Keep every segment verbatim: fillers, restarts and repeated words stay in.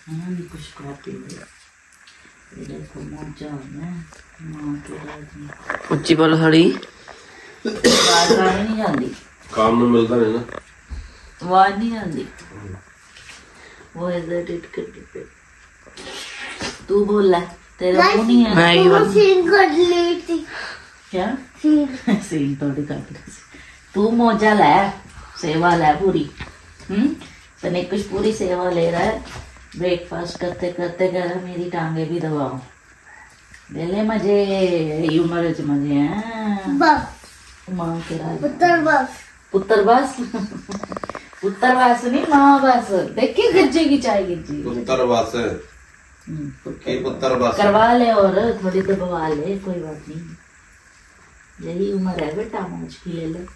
हाँ कुछ कॉपी देखो मौजा है मां के राज उच्ची बोल थोड़ी आवाज नहीं जाती काम में मिलता नहीं ना आवाज नहीं आती वो एडिट कर दे तू बोल ले तेरा मुंह नहीं है मैं ये सीन कर लेती क्या सीन सीन तो दिखा तू मौजा ले सेवा ले पूरी हम्म तो नहीं कुछ पूरी सेवा ले रहा है ब्रेकफास्ट करते करते कह रहा मेरी टांगे भी दबाओ ले ले मजे उम्र च मजे हैं मां के राज पुत्र बस पुत्र बस पुत्र बस नहीं मां बस देखिए गिरजे की चाय गिरजी पुत्र बस की पुत्र बस करवा ले और थोड़ी दबवा ले कोई बात नहीं यही उम्र है बेटा मौज की ले ले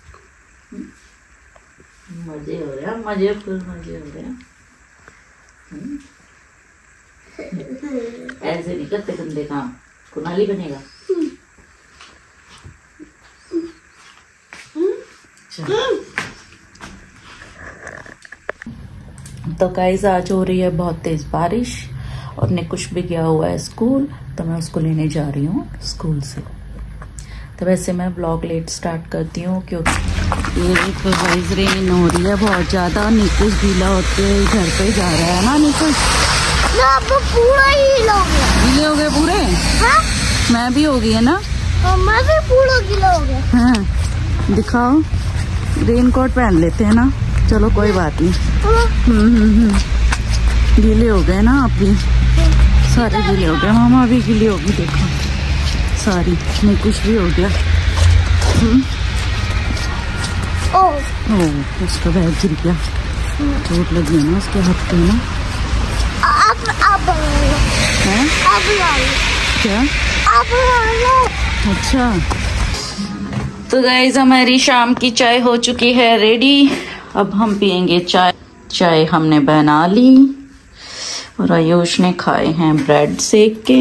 मजे हो रहे हैं मजे फुल मजे हो रहे हैं ऐसे नहीं करते गंदे काम कुनाली बनेगा तो गाइस आज हो रही है बहुत तेज बारिश और ने कुछ भी गया हुआ है स्कूल तो मैं उसको लेने जा रही हूँ स्कूल से। तो वैसे मैं ब्लॉग लेट स्टार्ट करती हूँ क्योंकि ये देखो गाइस रेन हो रही है बहुत ज्यादा। निकुश गीला होते घर पे जा रहा है ना निकुश ना पूरा ही गीला हो गया गीले हो गए पूरे हाँ? मैं भी हो गई है ना और मैं भी पूरा गीला हो गया हाँ दिखाओ रेन कोट पहन लेते हैं ना चलो कोई बात नहीं। हम्म हम्म गीले हो गए ना आप भी सारे गीले हो गए मामा भी गीली होगी देखो सारी नहीं कुछ भी हो गया। ओ ओह उसका बैग गिर गया चोट लगी है ना उसके हाथ पे ना अब अब हैं अब क्या अब अच्छा तो गाइस हमारी शाम की चाय हो चुकी है रेडी। अब हम पियेंगे चाय। चाय हमने बना ली और आयुष ने खाए हैं ब्रेड सेक के।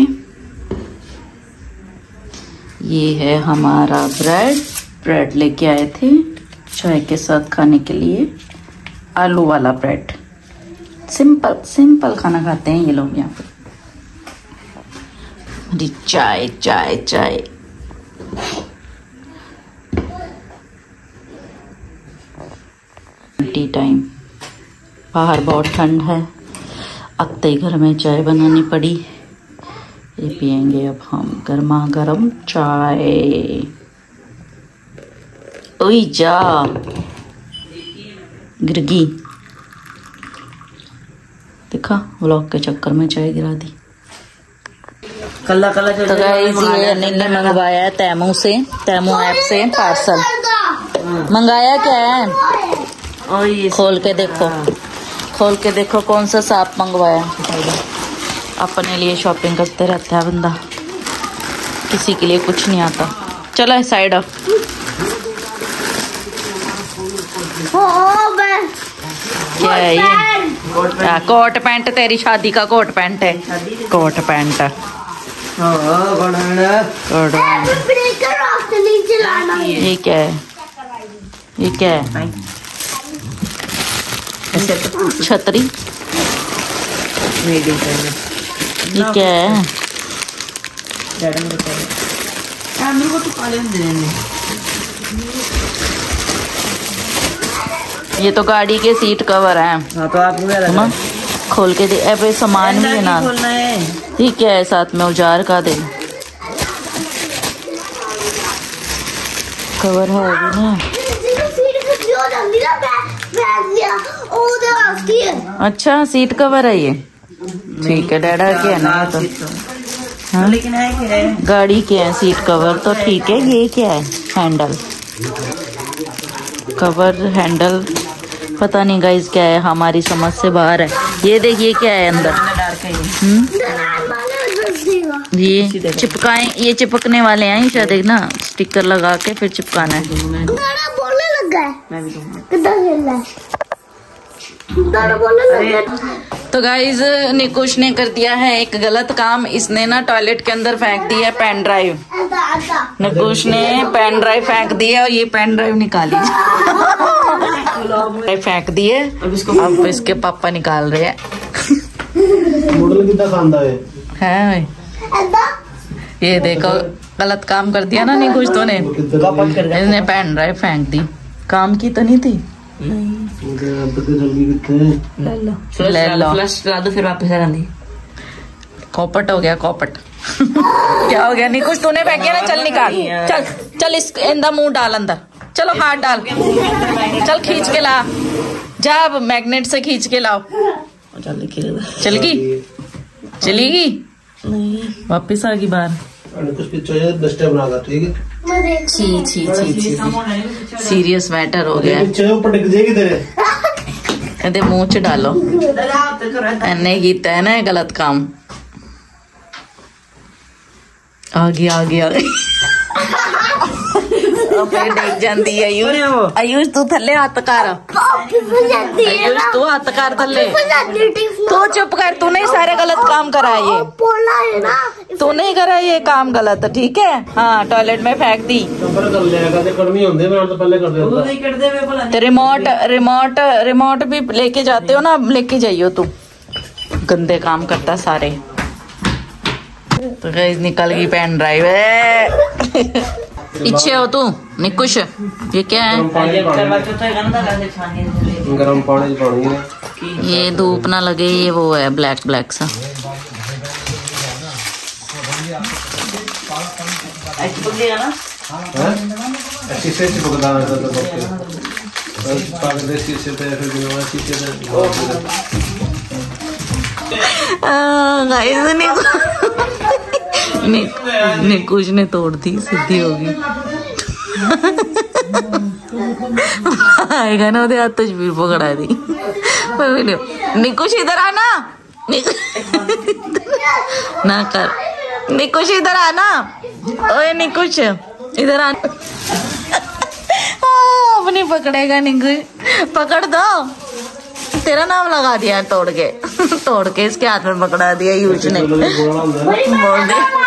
ये है हमारा ब्रेड ब्रेड लेके आए थे चाय के साथ खाने के लिए। आलू वाला ब्रेड सिंपल सिंपल खाना खाते हैं ये लोग यहाँ पे। अरे चाय चाय चाय टी टाइम बाहर बहुत ठंड है अत्ते घर में चाय बनानी पड़ी। ये पियेंगे अब हम गर्मा गर्म चाय। ओई जा गिरगी देखा व्लॉग के चक्कर में चाय गिरा दी। कल्ला कल्ला तो गाइस ये अनिल ने मंगवाया है तैमू से तैमू ऐप से पार्सल मंगाया क्या है और ये खोल के देखो खोल के देखो कौन सा सांप मंगवाया। अपने लिए शॉपिंग करते रहता है बंदा किसी के लिए कुछ नहीं आता। चलो साइड ऑफ क्या है ये कोट पैंट तेरी शादी का कोट पैंट है कोट पैंट ये क्या है ये क्या है छतरी ये क्या है ये तो गाड़ी के सीट कवर है। हाँ तो आप ना खोल के दे ऐसे सामान भी ना ये क्या है साथ में औजार का दे कवर है अभी ना। अच्छा सीट कवर है ये ठीक है डैडा के है ना तो हाँ? लेकिन है कि है गाड़ी के है सीट कवर तो ठीक है। ये क्या है हैंडल कवर हैंडल पता नहीं गाइस क्या है हमारी समझ से बाहर है। ये देखिए क्या है अंदर हम्म ये चिपकाए ये चिपकने वाले हैं शायद देख ना स्टिकर लगा के फिर चिपकाना है। तो गाइज निकुश ने कर दिया है एक गलत काम। इसने ना टॉयलेट के अंदर फेंक दिया है पेन ड्राइव। निकुश ने पेन ड्राइव फेंक दिया और ये पेन ड्राइव निकाली फेंक दिए। अब इसके पापा निकाल रहे हैं मॉडल कितना खांदा है है ये देखो गलत काम कर दिया ना नहीं कुछ तो ने इसने पेन ड्राइव फेंक दी काम की तो नहीं थी ले लो फ्लश करा दो फिर वापस आ दी कॉपट हो गया कॉपट क्या हो गया नहीं कुछ तूने फेंकिया ना चल निकाल चल चल इस इंदा मुंह डाल अंदर चलो हाथ डाल चल खींच के ला जा अब मैग्नेट से खींच के लाओ चल चल गई चलेगी वापिस आ गई बाहर कुछ पीछे डस्टर बनागा ठीक है छी छी छी छी सीरियस मैटर हो गया पीछे पटक जाएगी तेरे कहते मुंह च डालो एने कीता है ना गलत काम आ गया आ गया फिर देख जाती है आयुष आयुष तू थल्ले हाथ कर आयुष तू हाथ कर थल्ले तू चुप कर तू नहीं सारे गलत काम करा ये तू नहीं करा ये काम गलत ठीक है हाँ टॉयलेट में फेंक दी तो रिमोट रिमोट रिमोट भी लेके जाते हो ना लेके जाइयो तू गंदे काम करता सारे तो गाइस निकल गई पेन ड्राइव पीछे हो तू निकुश ये क्या है गरम पानी पानी है ये धूप ना लगे ये वो है ब्लैक ब्लैक सा शीशे चिपकदा है तो बस पागल शीशे पे फिर दिनवा शीशे पे निकुश ने तोड़ दी सीधी होगी आएगा ना हाथ तस्वीर पकड़ा दी निकुश इधर आना ना कर निकुश इधर आना ओए निकुश इधर आना अपनी पकड़ेगा निकुश पकड़ दो तेरा नाम लगा दिया तोड़ के तोड़ के इसके हाथ में पकड़ा दिया यूज ने बोल दे